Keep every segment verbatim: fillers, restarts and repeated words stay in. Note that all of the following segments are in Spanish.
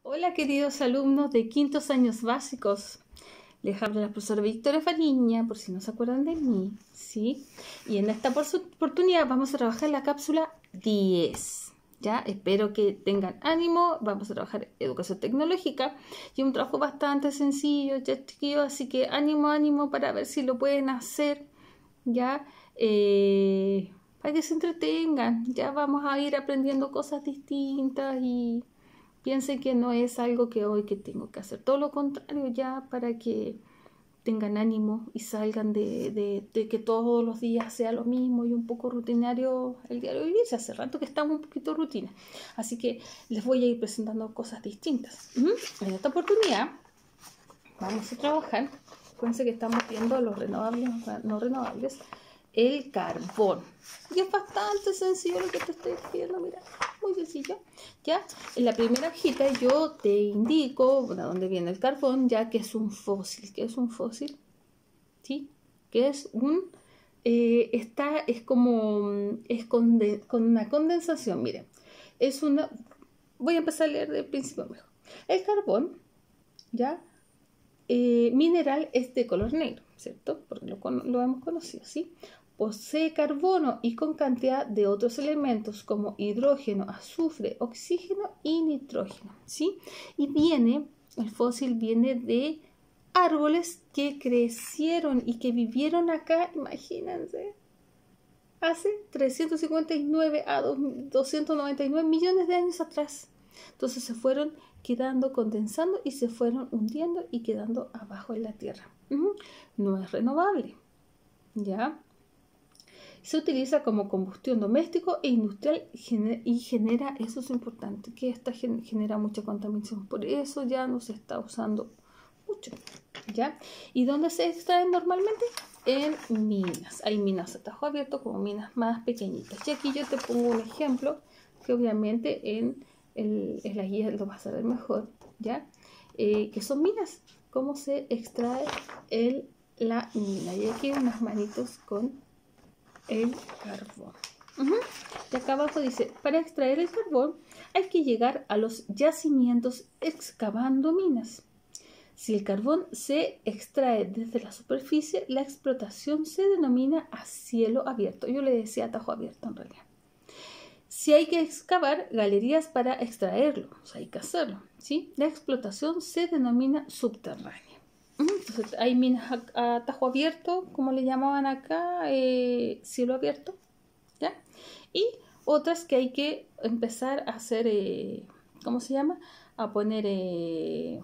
Hola queridos alumnos de quintos años básicos, les habla la profesora Victoria Fariña, por si no se acuerdan de mí, ¿sí? Y en esta oportunidad vamos a trabajar la cápsula diez, ¿ya? Espero que tengan ánimo, vamos a trabajar educación tecnológica y un trabajo bastante sencillo, ya chiquillos, así que ánimo, ánimo para ver si lo pueden hacer, ¿ya? Eh, para que se entretengan, ya vamos a ir aprendiendo cosas distintas y piensen que no es algo que hoy que tengo que hacer, todo lo contrario, ya para que tengan ánimo y salgan de, de, de que todos los días sea lo mismo y un poco rutinario el diario vivir. Hace rato que estamos un poquito rutina, así que les voy a ir presentando cosas distintas. En esta oportunidad vamos a trabajar, acuérdense que estamos viendo los renovables, no renovables, el carbón. Y es bastante sencillo lo que te estoy escribiendo, mira, muy sencillo. Ya, en la primera hojita yo te indico de dónde viene el carbón, ya que es un fósil. ¿Qué es un fósil? ¿Sí? Que es un, eh, está, es como, es con, de, con una condensación, miren. Es una, voy a empezar a leer del principio mejor. El carbón, ya, eh, mineral es de color negro, ¿cierto? Porque lo, lo hemos conocido, ¿sí? Posee carbono y con cantidad de otros elementos como hidrógeno, azufre, oxígeno y nitrógeno, ¿sí? Y viene, el fósil viene de árboles que crecieron y que vivieron acá, imagínense, hace trescientos cincuenta y nueve a doscientos noventa y nueve millones de años atrás. Entonces se fueron quedando, condensando y se fueron hundiendo y quedando abajo en la tierra. Uh-huh. No es renovable, ¿ya? Se utiliza como combustión doméstico e industrial y genera, eso es importante, que esta genera mucha contaminación, por eso ya no se está usando mucho, ¿ya? ¿Y dónde se extraen normalmente? En minas. Hay minas a tajo abierto como minas más pequeñitas. Y aquí yo te pongo un ejemplo que obviamente en, el, en la guía lo vas a ver mejor, ¿ya? Eh, que son minas. ¿Cómo se extrae el, la mina? Y aquí unas manitos con el carbón. Uh-huh. Y acá abajo dice, para extraer el carbón hay que llegar a los yacimientos excavando minas. Si el carbón se extrae desde la superficie, la explotación se denomina a cielo abierto. Yo le decía a tajo abierto en realidad. Si hay que excavar galerías para extraerlo, o sea, hay que hacerlo, ¿sí? La explotación se denomina subterránea. Entonces, hay minas a, a tajo abierto, como le llamaban acá, eh, cielo abierto, ¿ya? Y otras que hay que empezar a hacer, eh, ¿cómo se llama? A poner, eh,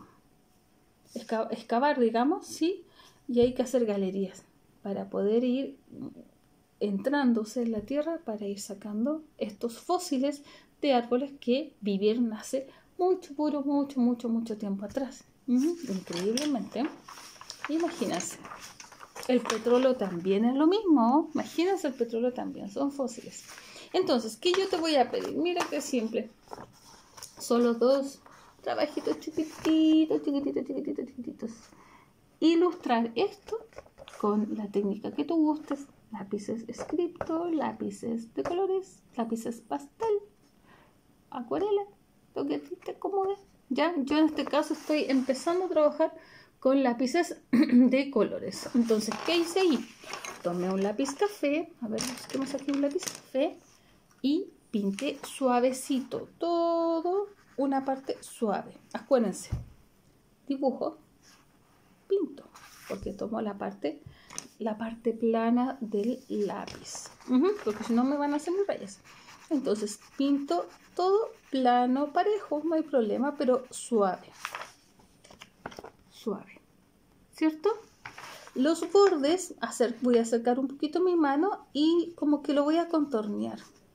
exca excavar, digamos, ¿sí? Y hay que hacer galerías para poder ir entrándose en la tierra para ir sacando estos fósiles de árboles que vivieron hace mucho, mucho, mucho, mucho, mucho tiempo atrás. Uh-huh. Increíblemente, imagínense, el petróleo también es lo mismo, imagínense, el petróleo también son fósiles. Entonces, ¿qué yo te voy a pedir? Mira qué simple, solo dos trabajitos chiquititos, chiquititos, chiquititos, chiquititos. Ilustrar esto con la técnica que tú gustes, lápices escrito, lápices de colores, lápices pastel, acuarela, lo que a ti te acomode. Ya, yo en este caso estoy empezando a trabajar con lápices de colores. Entonces, ¿qué hice ahí? Tomé un lápiz café, a ver, busquemos aquí un lápiz café y pinté suavecito, todo una parte suave. Acuérdense, dibujo, pinto, porque tomo la parte, la parte plana del lápiz, uh-huh, porque si no me van a hacer mis rayas. Entonces, pinto todo plano, parejo, no hay problema, pero suave. Suave, ¿cierto? Los bordes, hacer, voy a acercar un poquito mi mano y como que lo voy a contornear.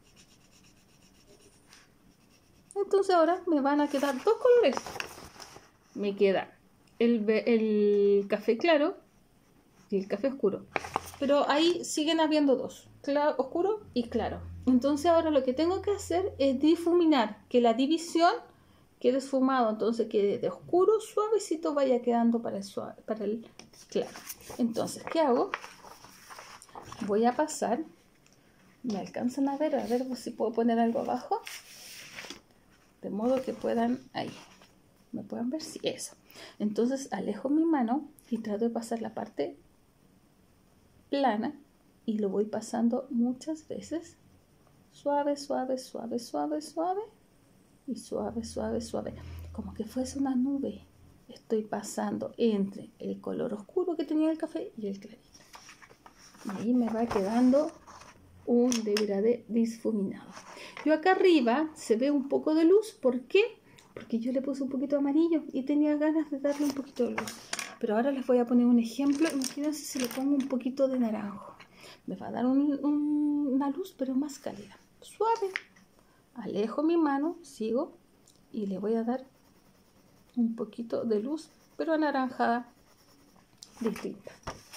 Entonces ahora me van a quedar dos colores. Me queda el, el café claro y el café oscuro. Pero ahí siguen habiendo dos, claro, oscuro y claro. Entonces ahora lo que tengo que hacer es difuminar, que la división quede esfumado, entonces que de oscuro suavecito vaya quedando para el, suave, para el claro. Entonces, ¿qué hago? Voy a pasar, me alcanzan a ver, a ver si puedo poner algo abajo, de modo que puedan, ahí, ¿Me pueden ver? Sí, eso. Entonces alejo mi mano y trato de pasar la parte plana y lo voy pasando muchas veces. Suave, suave, suave, suave, suave. Y suave, suave, suave. Como que fuese una nube. Estoy pasando entre el color oscuro que tenía el café y el clarito. Y ahí me va quedando un degradé difuminado. Yo acá arriba se ve un poco de luz. ¿Por qué? Porque yo le puse un poquito de amarillo y tenía ganas de darle un poquito de luz. Pero ahora les voy a poner un ejemplo. Imagínense si le pongo un poquito de naranjo. Me va a dar un, un, una luz, pero más cálida. Suave. Alejo mi mano, sigo y le voy a dar un poquito de luz, pero anaranjada distinta.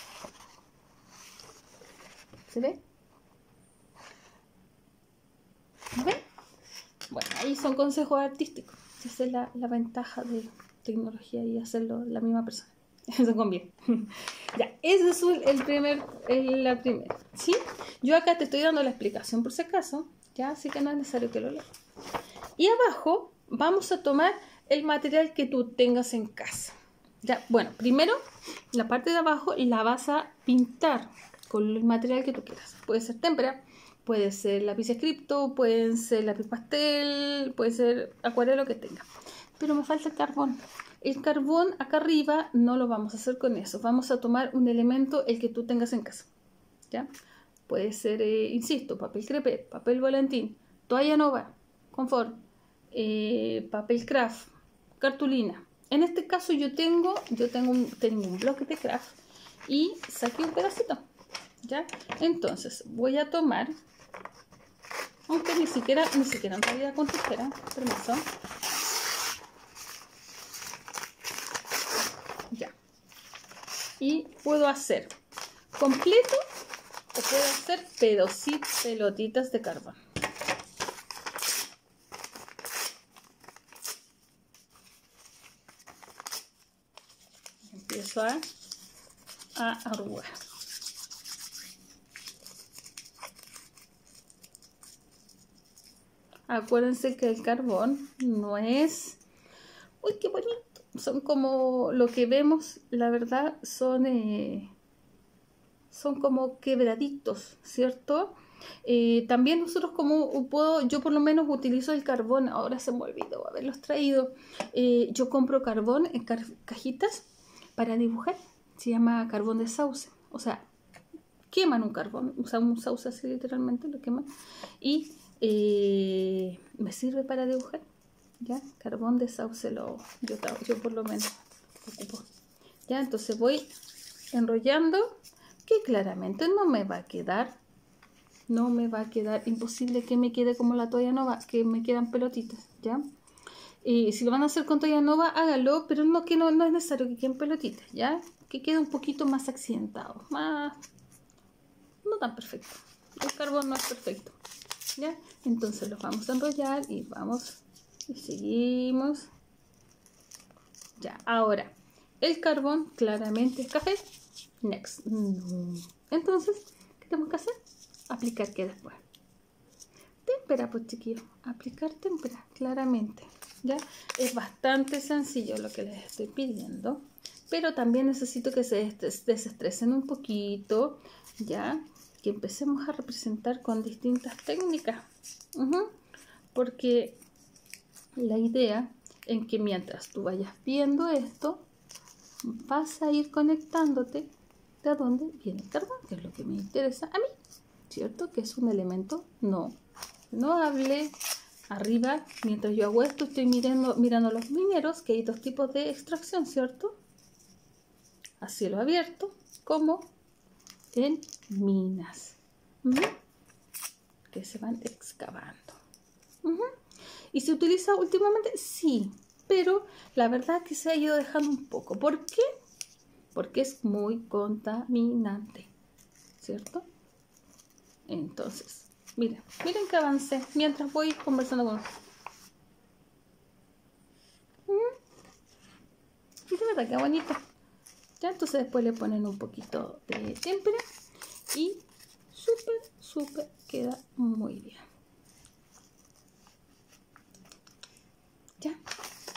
¿Se ve? ¿Ven? Bueno, ahí son consejos artísticos. Esa es la, la ventaja de tecnología y hacerlo la misma persona. Eso conviene. Ya, ese es el primer, el, la primera. ¿Sí? Yo acá te estoy dando la explicación por si acaso, ya, así que no es necesario que lo leas. Y abajo vamos a tomar el material que tú tengas en casa. Ya, bueno, primero la parte de abajo la vas a pintar con el material que tú quieras. Puede ser témpera, puede ser lápiz escrito, puede ser lápiz pastel, puede ser acuarela, lo que tenga. Pero me falta el carbón. El carbón acá arriba no lo vamos a hacer con eso. Vamos a tomar un elemento, el que tú tengas en casa. ¿Ya? Puede ser, eh, insisto, papel crepé, papel volantín, toalla nova, confort, eh, papel craft, cartulina. En este caso yo tengo, yo tengo un, tengo un bloque de craft y saqué un pedacito. ¿Ya? Entonces voy a tomar, aunque ni siquiera, ni siquiera en realidad con tijera, permiso. Ya. Y puedo hacer completo o puedo hacer pedocitos, pelotitas de carbón. Empiezo a, a arrugar. Acuérdense que el carbón no es... ¡Uy, qué bonito! Son como lo que vemos, la verdad, son, eh, son como quebraditos, ¿cierto? Eh, también nosotros como puedo, yo por lo menos utilizo el carbón, ahora se me olvidó haberlos traído. Eh, yo compro carbón en ca cajitas para dibujar, se llama carbón de sauce, o sea, queman un carbón, o sea, un sauce así literalmente lo queman y eh, me sirve para dibujar. ¿Ya? Carbón de sauce lo, yo, yo por lo menos ocupo. Ya, entonces voy enrollando, que claramente no me va a quedar, no me va a quedar, imposible que me quede como la toalla nova, que me quedan pelotitas, ¿ya? Y si lo van a hacer con toalla nova, hágalo, pero no, que no, no es necesario que queden pelotitas, ¿ya? Que quede un poquito más accidentado, más, no tan perfecto. El carbón no es perfecto, ¿ya? Entonces los vamos a enrollar y vamos... Y seguimos. Ya, ahora, el carbón claramente es café. Next. Entonces, ¿qué tenemos que hacer? Aplicar qué después. Témpera, pues chiquillos. Aplicar témpera, claramente. ¿Ya? Es bastante sencillo lo que les estoy pidiendo. Pero también necesito que se desestresen un poquito. ¿Ya? Que empecemos a representar con distintas técnicas. Uh-huh. Porque... la idea en que mientras tú vayas viendo esto, vas a ir conectándote de dónde viene el carbón, que es lo que me interesa a mí, ¿cierto? Que es un elemento no, no hable. Arriba, mientras yo hago esto, estoy mirando, mirando los mineros, que hay dos tipos de extracción, ¿cierto? A cielo abierto, como en minas, ¿Mm? que se van excavando. ¿Mm? ¿Y se utiliza últimamente? Sí, pero la verdad que se ha ido dejando un poco. ¿Por qué? Porque es muy contaminante, ¿cierto? Entonces, miren, miren que avancé mientras voy conversando con ustedes. ¿Mm? Y de verdad que bonito. Ya, entonces después le ponen un poquito de témpera y súper, súper queda muy bien. Ya,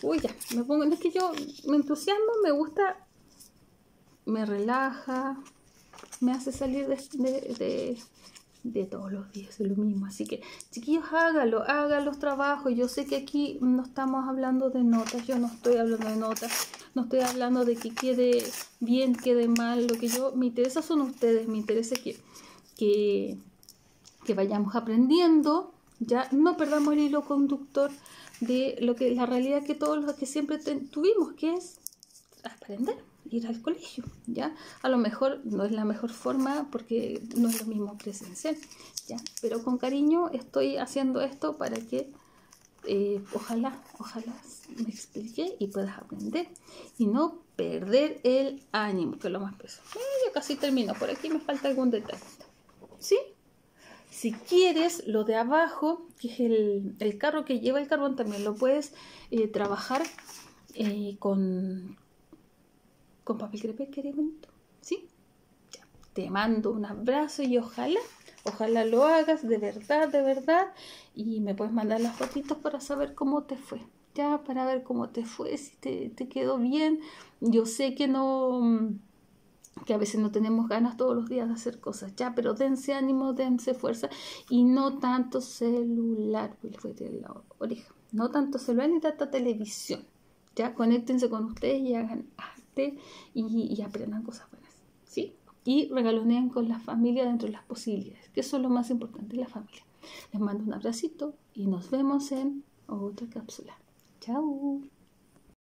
Uy, ya, me pongo, es que yo me entusiasmo, me gusta, me relaja, me hace salir de, de, de, de todos los días, es lo mismo. Así que, chiquillos, háganlo, hagan los trabajos. Yo sé que aquí no estamos hablando de notas, yo no estoy hablando de notas, no estoy hablando de que quede bien, quede mal. Lo que yo, me interesa son ustedes, me interesa que, que, que vayamos aprendiendo, ya no perdamos el hilo conductor de lo que la realidad que todos los que siempre tuvimos, que es aprender, ir al colegio, ¿ya? A lo mejor no es la mejor forma porque no es lo mismo presencial, ¿ya? Pero con cariño estoy haciendo esto para que eh, ojalá, ojalá me explique y puedas aprender y no perder el ánimo, que es lo más peso. Eh, ya casi termino, por aquí me falta algún detalle, ¿sí? Si quieres, lo de abajo, que es el, el carro que lleva el carbón, también lo puedes eh, trabajar eh, con, con papel crepé, que es bonito, ¿sí? Ya. Te mando un abrazo y ojalá, ojalá lo hagas de verdad, de verdad. Y me puedes mandar las fotitos para saber cómo te fue, ya, para ver cómo te fue, si te, te quedó bien. Yo sé que no... que a veces no tenemos ganas todos los días de hacer cosas, ya, pero dense ánimo, dense fuerza y no tanto celular, pues fue de la oreja, no tanto celular ni tanta televisión, ya, conéctense con ustedes y hagan arte y, y aprendan cosas buenas, ¿sí? Y regaloneen con la familia dentro de las posibilidades, que eso es lo más importante, la familia. Les mando un abracito y nos vemos en otra cápsula. Chao.